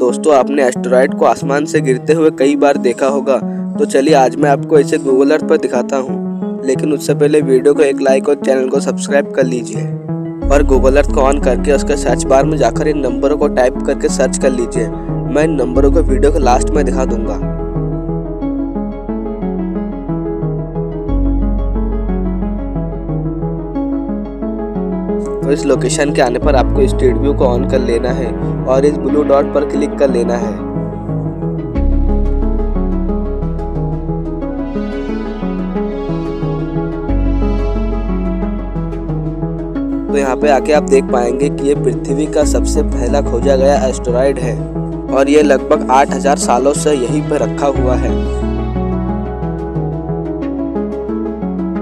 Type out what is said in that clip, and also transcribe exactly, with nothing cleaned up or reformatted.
दोस्तों, आपने एस्टेरॉयड को आसमान से गिरते हुए कई बार देखा होगा, तो चलिए आज मैं आपको इसे गूगल अर्थ पर दिखाता हूँ। लेकिन उससे पहले वीडियो को एक लाइक और चैनल को सब्सक्राइब कर लीजिए और गूगल अर्थ को ऑन करके उसके सर्च बार में जाकर इन नंबरों को टाइप करके सर्च कर लीजिए। मैं इन नंबरों को वीडियो के लास्ट में दिखा दूंगा। तो इस लोकेशन के आने पर आपको स्ट्रीट व्यू को ऑन कर लेना है और इस ब्लू डॉट पर क्लिक कर लेना है। तो यहाँ पे आके आप देख पाएंगे कि ये पृथ्वी का सबसे पहला खोजा गया एस्टेरॉयड है और ये लगभग आठ हज़ार सालों से यहीं पर रखा हुआ है।